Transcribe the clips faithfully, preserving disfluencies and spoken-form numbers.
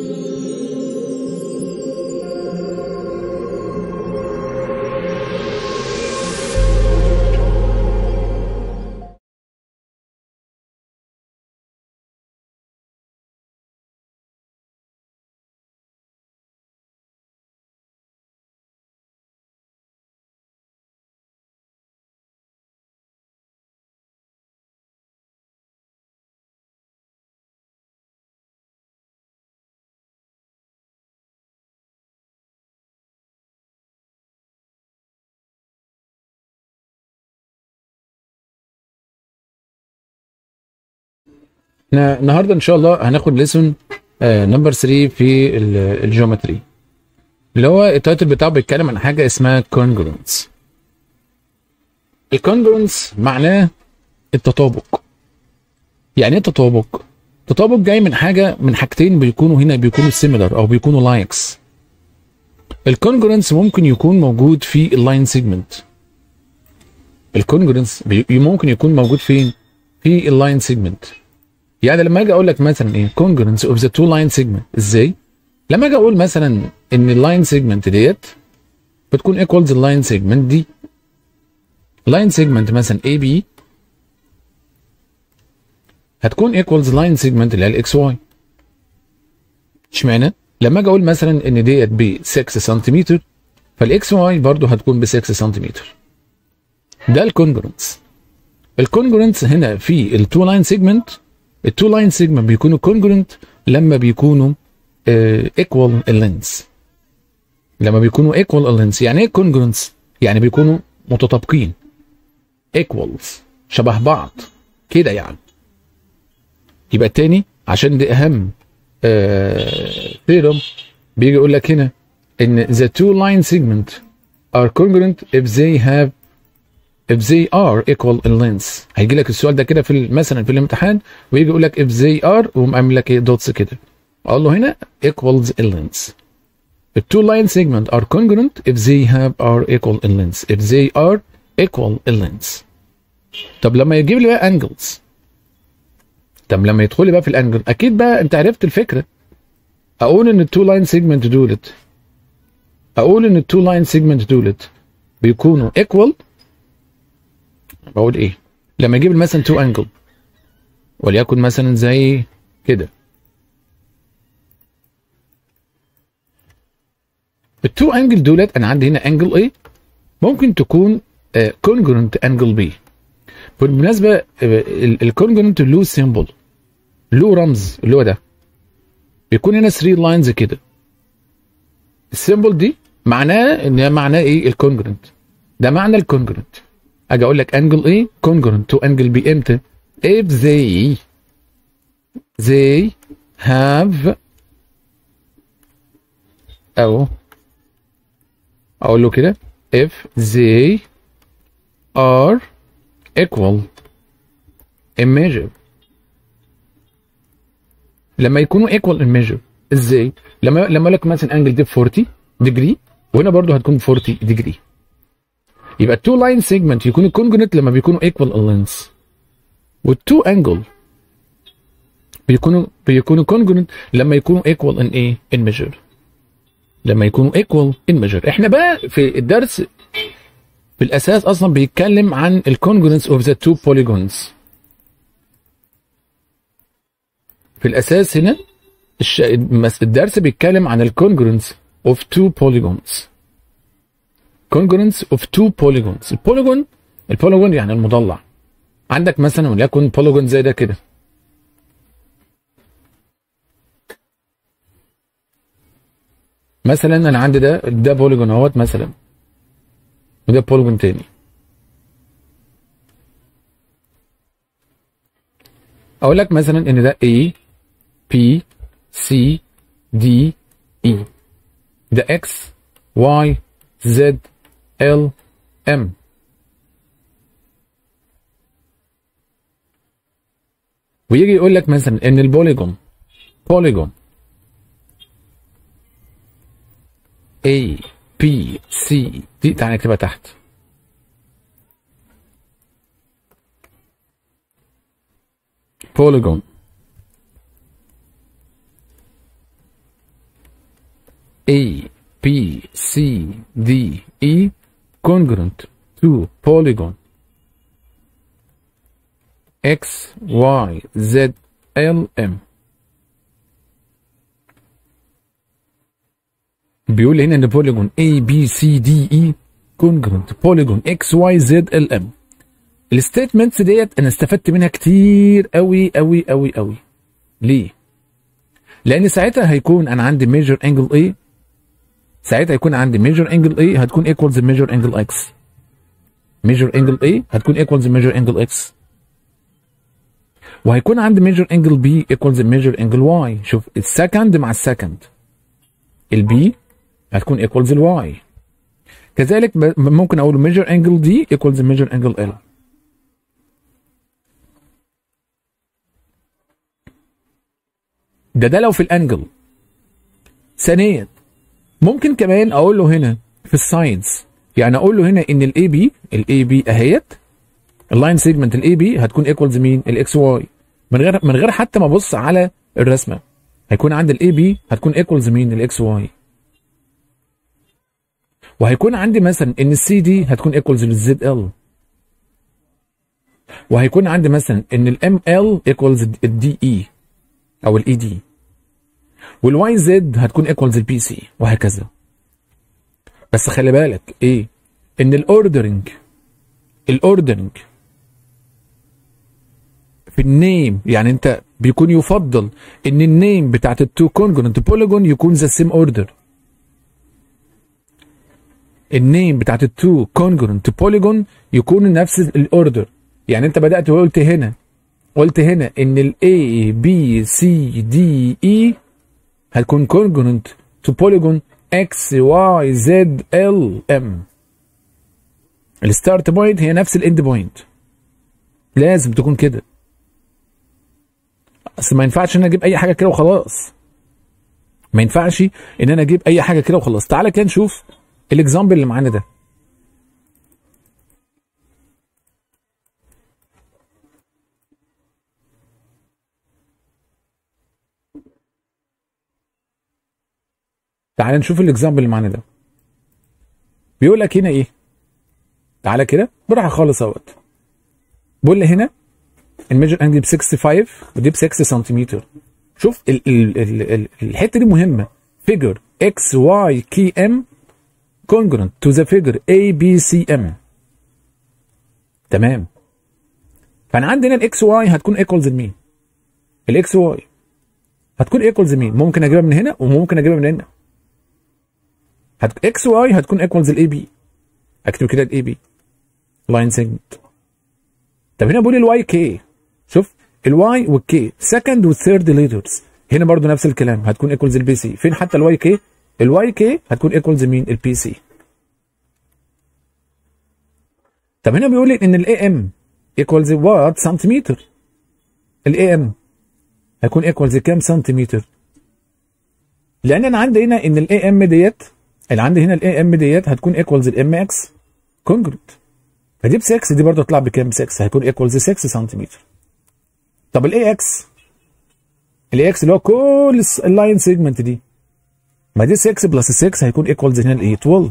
احنا النهارده ان شاء الله هناخد ليسون نمبر ثلاثة في الجيومتري، اللي هو التايتل بتاعه بيتكلم عن حاجه اسمها كونجرونس. الكونجرونس معناه التطابق. يعني ايه تطابق؟ تطابق جاي من حاجه من حاجتين بيكونوا هنا بيكونوا سيميلر او بيكونوا لايكس. الكونجرونس ممكن يكون موجود في اللاين سيجمنت. الكونجرونس ممكن يكون موجود فين؟ في اللاين سيجمنت. يعني لما اجي اقول لك مثلا ايه congruence of the two line segment، ازاي؟ لما اجي اقول مثلا ان اللاين سيجمنت ديت بتكون equals اللاين سيجمنت دي. لاين سيجمنت مثلا اي بي هتكون equals لاين سيجمنت اللي هي الاكس واي. اشمعنى؟ لما اجي اقول مثلا ان ديت ب ستة سنتيمتر فالاكس واي برضه هتكون ب ستة سنتيمتر. ده الكونجرونس. الكونجرونس هنا في التو لاين سيجمنت، التو لاين سيجمنت بيكونوا كونجرنت لما بيكونوا ايكوال اللينس. لما بيكونوا ايكوال اللينس. يعني ايه كونجرنس؟ يعني بيكونوا متطابقين، ايكوالز، شبه بعض كده يعني. يبقى التاني عشان دي اهم ثيرم بيجي يقول لك هنا ان the two line segment are congruent if they have if they are equal in length. هيجي لك السؤال ده كده في مثلا في الامتحان ويجي يقول لك if they are ويقوم عامل لك ايه دوتس كده. اقول له هنا equals in length. The two line segment are congruent if they have are equal in length. If they are equal in length. طب لما يجيب لي بقى angles. طب لما يدخل لي بقى في الانجل اكيد بقى انت عرفت الفكره. اقول ان التو لاين سيجمنت دولت اقول ان التو لاين سيجمنت دولت بيكونوا equal. بقول ايه؟ لما اجيب مثلا تو انجل وليكن مثلا زي كده، التو انجل دولت انا عندي هنا انجل ايه ممكن تكون كونجرنت انجل بي. بالمناسبه الكونجرنت له سيمبل، له رمز اللي هو ده، بيكون هنا ثلاثة لاينز كده. السيمبل دي معناه ان معناه ايه؟ الكونجرنت. ده معنى الكونجرنت. اجي اقول لك انجل ايه كونجرنت تو انجل بي امتى؟ if they they have او اقول له كده if they are equal in measure. لما يكونوا equal in measure ازاي؟ لما لما اقول لك مثلا انجل دي ب أربعين ديجري وهنا برضو هتكون أربعين ديجري. يبقى التو لاين سيجمنت يكونوا كونجرنت لما بيكونوا ايكوال اللينس، والتو انجل بيكونوا بيكونوا كونجرنت لما يكونوا ايكوال ان ايه؟ ان ميجر. لما يكونوا ايكوال ان ميجر. احنا بقى في الدرس في الاساس اصلا بيتكلم عن الكونجرنس اوف ذا تو بوليجونز. في الاساس هنا الش... الدرس بيتكلم عن الكونجرنس اوف تو بوليجونز. congruence of two polygons. البوليجون البوليجون يعني المضلع. عندك مثلا وليكن بوليجون زي ده كده. مثلا انا عندي ده ده بوليجون اهوت مثلا، وده بوليجون تاني. اقول لك مثلا ان ده A P C D E، ده X Y Z L M. ويجي يقول لك مثلا ان البوليجون بوليجون A B C دي تعالى نكتبها تحت. بوليجون A B C D E congruent to polygon X Y Z L M. بيقول هنا ان polygon A B C D E congruent polygon X Y Z L M. الستيتمنتس ديت انا استفدت منها كتير قوي قوي قوي قوي. ليه؟ لان ساعتها هيكون انا عندي measure angle A، ساعتها هيكون عندي measure angle A هتكون equals measure angle X. measure angle A هتكون equals measure angle X. وهيكون عندي measure angle B equals measure angle Y. شوف السكند مع السكند، البي هتكون equals الواي. كذلك ممكن اقول measure angle D equals measure angle L. ده ده لو في الانجل. ثانيا ممكن كمان اقول له هنا في السايدز، يعني اقول له هنا ان الاي بي الاي بي اهيت اللاين سيجمنت الاي بي هتكون ايكوالز مين؟ الاكس واي، من غير من غير حتى ما ابص على الرسمه. هيكون عندي الاي بي هتكون ايكوالز مين؟ الاكس واي. وهيكون عندي مثلا ان السي دي هتكون ايكوالز للزد ال. وهيكون عندي مثلا ان الام ال ايكوالز الدي اي او الاي دي. والواي زد هتكون ايكوالز البي سي، وهكذا. بس خلي بالك ايه؟ ان الاوردرنج الاوردرنج في النيم، يعني انت بيكون يفضل ان النيم بتاعت التو كونجرنت بوليجون يكون ذا سيم اوردر. النيم بتاعت التو كونجرنت بوليجون يكون نفس الاوردر. يعني انت بدات وقلت هنا قلت هنا ان الاي بي سي دي اي هتكون كونجرنت تو بوليجون اكس واي زد ال ام. الستارت بوينت هي نفس الاند بوينت، لازم تكون كده. اصل ما ينفعش ان انا اجيب اي حاجه كده وخلاص. ما ينفعش ان انا اجيب اي حاجه كده وخلاص. تعالى كده نشوف الاكزامبل اللي معانا ده. تعالى نشوف الاكزامبل اللي معانا ده. بيقول لك هنا ايه؟ تعالى كده براحه خالص اهوت. بيقول لي هنا الميجر انجل ب خمسة وستين ودي ب ستة سنتيمتر. شوف ال ال ال ال الحته دي مهمه. فيجر اكس واي كي ام congruent to the figure A B C M. تمام. فانا عندنا الاكس واي هتكون ايكوالز لمين؟ الاكس واي هتكون ايكوالز لمين؟ ممكن اجيبها من هنا وممكن اجيبها من هنا. هت اكس واي هتكون ايكوالز الاي بي. اكتب كده الاي بي لاين سيجمنت. طب هنا بقول الواي كي. شوف الواي والكي سكند والثيرد ليترز. هنا برضو نفس الكلام هتكون ايكوالز البي سي. فين حتى الواي كي؟ الواي كي هتكون ايكوالز مين؟ البي سي. طب هنا بيقول لي ان الاي ام ايكوالز وات سنتيمتر. الاي ام هيكون ايكوالز كام سنتيمتر؟ لان انا عندي هنا ان الاي ام ديت اللي عندي هنا الاي ام ديت هتكون ايكوالز الام اكس كونجرنت. فدي ب ستة، دي برضه هتطلع بكام؟ ستة، هيكون ايكوالز ستة سنتيمتر. طب الاي اكس الاي اكس اللي هو كل اللاين سيجمنت دي، ما دي ستة بلس ستة هيكون ايكوالز هنا الايه؟ اتناشر.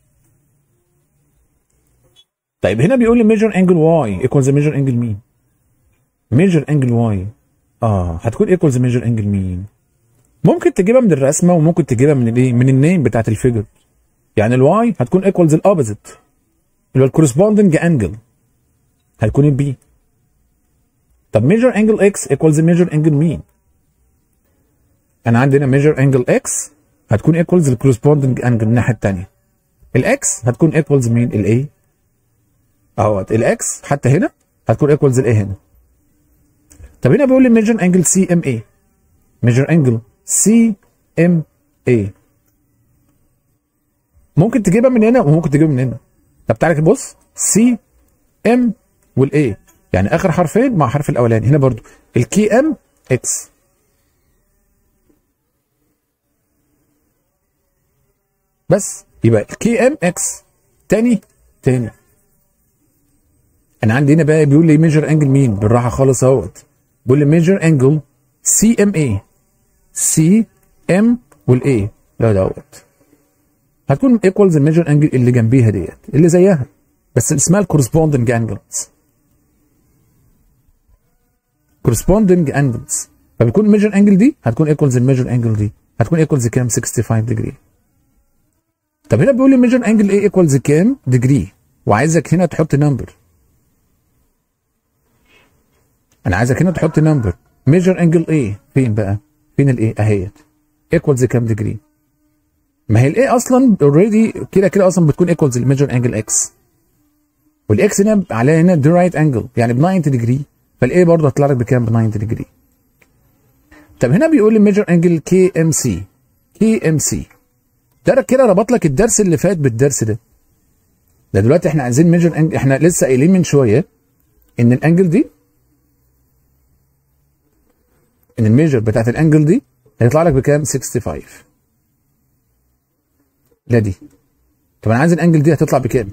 طيب هنا بيقول لي ميجر انجل واي ايكوالز ميجر انجل مين؟ ميجر انجل واي اه هتكون ايكوالز ميجر انجل مين؟ ممكن تجيبها من الرسمه وممكن تجيبها من الايه؟ من النيم بتاعت الفيجر. يعني الواي هتكون ايكوالز الاوبوزيت اللي هو الكورسبوندنج انجل، هتكون البي. طب ميجر انجل اكس ايكوالز ميجر انجل مين؟ انا عندي هنا ميجر انجل اكس هتكون ايكوالز الكورسبوندنج انجل الناحيه الثانيه. الاكس هتكون ايكوالز مين؟ الاي اهوت. الاكس حتى هنا هتكون ايكوالز الاي هنا. طب هنا بيقول لي ميجر انجل سي ام اي. ميجر انجل سي ام اي ممكن تجيبها من هنا وممكن تجيبها من هنا. طب تعالى كده بص، سي ام والاي يعني اخر حرفين مع حرف الاولاني. هنا برضو الكي ام اكس. بس يبقى الكي ام اكس تاني تاني. انا عندي هنا بقى بيقول لي ميجر انجل مين؟ بالراحه خالص اهوت. بيقول لي ميجر انجل سي ام اي. سي ام والاي لا دوت هتكون ايكوالز الميجر انجل اللي جنبيها ديت اللي زيها بس اسمها الكورسبوندنج انجلز. كورسبوندنج انجلز فبيكون الميجر انجل دي هتكون ايكوالز الميجر انجل دي هتكون ايكوالز كام؟ خمسة وستين ديجري. طب هنا بيقول لي الميجر انجل ايه ايكوالز كام ديجري وعايزك هنا تحط نمبر. انا عايزك هنا تحط نمبر. ميجر انجل ايه فين بقى؟ فين الايه اهيت ايكوالز كام ديجري؟ ما هي الايه اصلا اوريدي كده كده اصلا بتكون ايكوالز الميجر انجل اكس والاكس هنا عليها هنا دي رايت انجل يعني ب تسعين ديجري فالايه برضه هتطلع لك بكام؟ ب تسعين ديجري. طب هنا بيقول لي ميجر انجل كي ام سي. كي ام سي ده كده ربط لك الدرس اللي فات بالدرس ده. ده دلوقتي احنا عايزين ميجر انجل. احنا لسه قايلين من شويه ان الانجل دي ان الميجر بتاعت الانجل دي هيطلع لك بكام؟ خمسة وستين. لا دي. طب انا عايز الانجل دي هتطلع بكام؟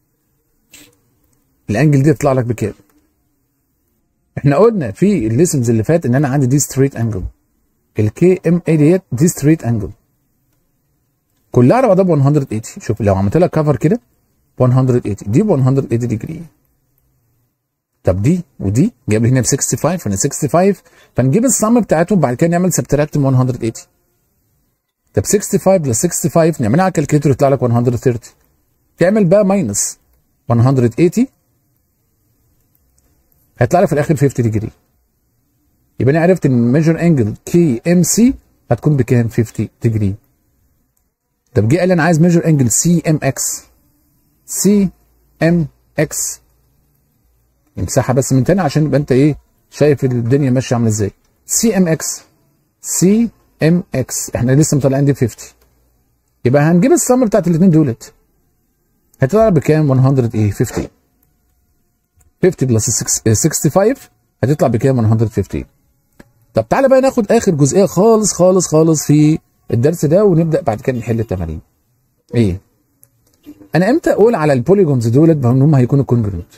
الانجل دي هتطلع لك بكام؟ احنا قلنا في الليسنز اللي فات ان انا عندي دي ستريت انجل. الكي ام اي ديت دي ستريت انجل كلها على بعضها ب مية وتمانين. شوف لو عملت لها كفر كده مية وتمانين دي ب مية وتمانين ديجري. طب دي ودي جايب لي هنا ب خمسة وستين فانا خمسة وستين فنجيب الصم بتاعتهم بعد كده نعمل سبتراكت مية وتمانين. طب خمسة وستين بلس خمسة وستين نعملها على الكالكليتر يطلع لك مية وتلاتين. تعمل بقى ماينس مية وتمانين هيطلع لك في الاخر خمسين ديجري. يبقى انا عرفت ان الميجر انجل كي ام سي هتكون بكام؟ خمسين ديجري. طب جه قال لي انا عايز ميجر انجل سي ام اكس. سي ام اكس امسحها بس من تاني عشان يبقى انت ايه شايف الدنيا ماشيه عامله ازاي. سي ام اكس سي ام اكس احنا لسه مطلعين دي ب خمسين يبقى هنجيب السم بتاعت الاثنين دولت هتطلع بكام؟ مية ايه خمسين. خمسين بلس خمسة وستين هتطلع بكام؟ مية وخمسين. طب تعالى بقى ناخد اخر جزئيه خالص خالص خالص في الدرس ده ونبدا بعد كده نحل التمارين. ايه؟ انا امتى اقول على البوليجونز دولت ان هم هيكونوا كونجرنت؟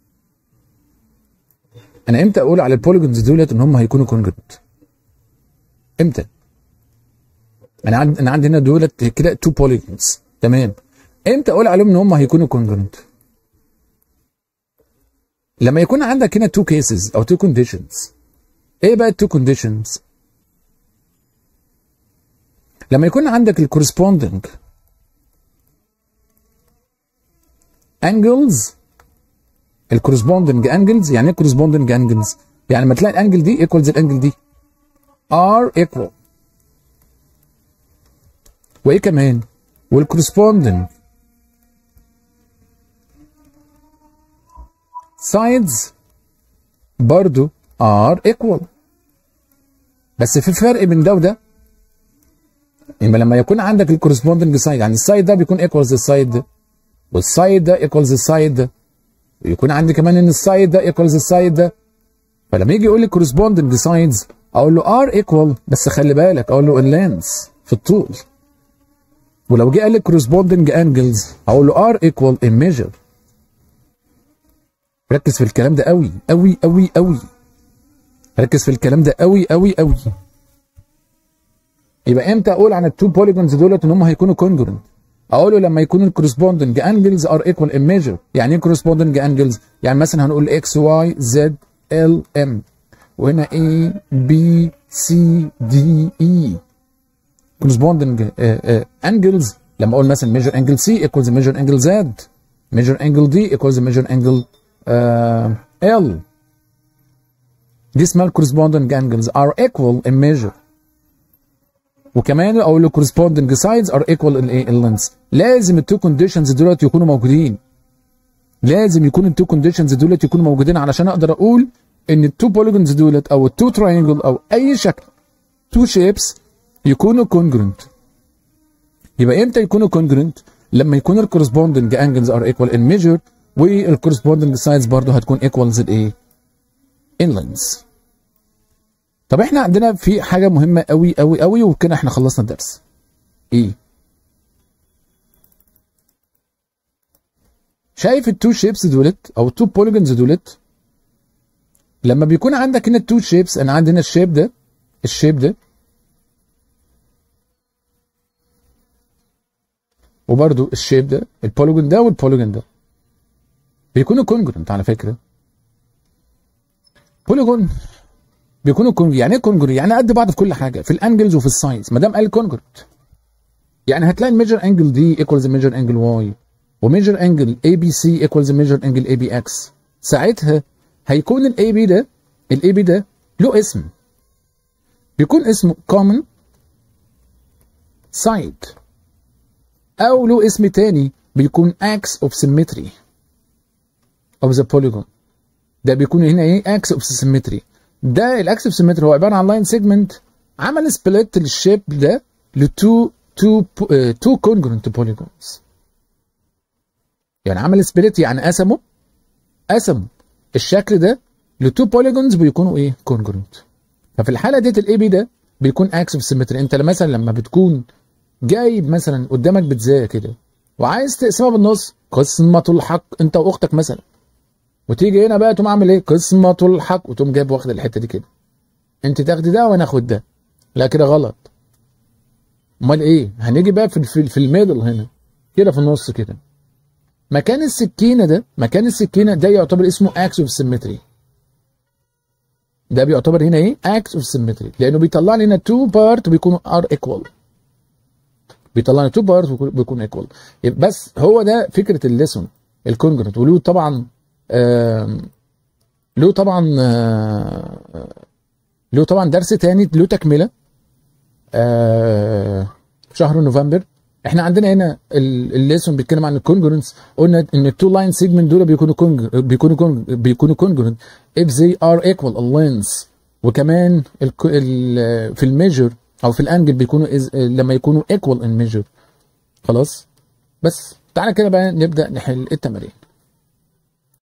انا امتى اقول على البوليجونز دولت ان هم هيكونوا كونجرنت؟ امتى؟ انا عندي انا عندي هنا دولت كده تو بوليجونز تمام. امتى اقول عليهم ان هم هيكونوا كونجرنت؟ لما يكون عندك هنا تو كيسز او تو كونديشنز. ايه بقى التو كونديشنز؟ لما يكون عندك الكورسبوندنج انجلز. الكورسبوندنج انجلز يعني ايه كورسبوندنج انجلز؟ يعني لما تلاقي الانجل دي ايكوالز الانجل دي ار ايكوال. وايه كمان؟ والكورسبوندنج sides برضو are equal. بس في فرق بين ده وده. يبقى لما يكون عندك الكورسبوندنج سايد يعني السايد ده بيكون equals السايد ده والسايد ده equals السايد ده ويكون عندي كمان ان السايد ده equals السايد ده. فلما يجي يقول لي corresponding sides اقول له are equal بس خلي بالك اقول له اللينث في الطول. ولو جه قال لي corresponding angles اقول له are equal in measure. ركز في الكلام ده قوي قوي قوي قوي. ركز في الكلام ده قوي قوي قوي. يبقى امتى اقول عن التو بوليجونز دولت ان هم هيكونوا كونجرنت؟ اقول له لما يكونوا الكورسبوندنج انجلز ار ايكوال ان ميجر. يعني ايه كورسبوندنج انجلز؟ يعني مثلا هنقول اكس واي زد ال ام وهنا اي بي سي دي اي. كورسبوندنج انجلز لما اقول مثلا ميجر انجل سي ايكوالز ميجر انجل زد ميجر انجل دي ايكوالز ميجر انجل ال. دي اسمها الكورسبوندنج انجلز ار ايكوال ان ميجر. وكمان اقول له corresponding sides are equal in length. لازم التو كونديشنز دولت يكونوا موجودين. لازم يكون التو كونديشنز دولت يكونوا موجودين علشان اقدر اقول ان التو بوليجونز دولت او التو تراينجل او اي شكل تو شيبس يكونوا congruent. يبقى امتى يكونوا congruent؟ لما يكون الكورسبوندنج انجلز ار ايكوال ان ميجر والكورسبوندنج سايدز برضه هتكون ايكوالز الايه؟ ان لينث. طب احنا عندنا في حاجه مهمه قوي قوي قوي وكده احنا خلصنا الدرس. ايه؟ شايف التو شيبس دولت او التو بوليجونز دولت؟ لما بيكون عندك هنا التو شيبس انا عندي هنا الشيب ده الشيب ده وبرده الشيب ده البوليجون ده والبوليجون ده بيكونوا كونجرنت على فكره. بوليجون بيكونوا كونجرنت. يعني ايه كونجرنت؟ يعني قد بعض في كل حاجه، في الانجلز وفي الساينز ما دام قال كونجرنت. يعني هتلاقي الميجر انجل دي ايكوالز ميجر انجل واي، وميجر انجل اي بي سي ايكوالز ميجر انجل اي بي اكس. ساعتها هيكون الاي بي ده الاي بي ده له اسم، بيكون اسمه common side، او له اسم تاني بيكون axis of symmetry of the polygon. ده بيكون هنا ايه؟ axis of symmetry. ده الاكس اوف سيمتري هو عباره عن لاين سيجمنت عمل سبليت للشيب ده لتو تو تو كونجرنت بوليجونز. يعني عمل سبليت، يعني قسموا قسموا الشكل ده لتو بوليجونز بيكونوا ايه؟ كونجرنت. ففي الحاله ديت الاي بي ده بيكون اكس اوف سيمتري. انت مثلا لما بتكون جايب مثلا قدامك بيتزا كده وعايز تقسمها بالنص، قسمة الحق انت واختك مثلا، وتيجي هنا بقى تقوم عامل ايه؟ قسمة الحق، وتقوم جايب واخد الحته دي كده، انت تاخدي ده وانا اخد ده. لا كده غلط. امال ايه؟ هنيجي بقى في في, في الميدل هنا كده في النص كده، مكان السكينه ده مكان السكينه ده يعتبر اسمه اكس اوف سيمتري. ده بيعتبر هنا ايه؟ اكس اوف سيمتري، لانه بيطلع لنا تو بارت بيكونوا ار ايكوال. بيطلع لنا تو بارت بيكونوا ايكوال. بس هو ده فكره الليسون الكونجرنت. وله طبعا آه له طبعا آه له طبعا درس تاني له تكمله آه في شهر نوفمبر. احنا عندنا هنا الليسون بيتكلم عن الكونجرنس. قلنا ان التو لاين سيجمنت دول بيكونوا كونج بيكونوا كونج بيكونوا كونجرنت if they are equal a length. وكمان ال ال في الميجر او في الانجل بيكونوا لما يكونوا equal in measure. خلاص، بس تعالى كده بقى نبدا نحل التمارين.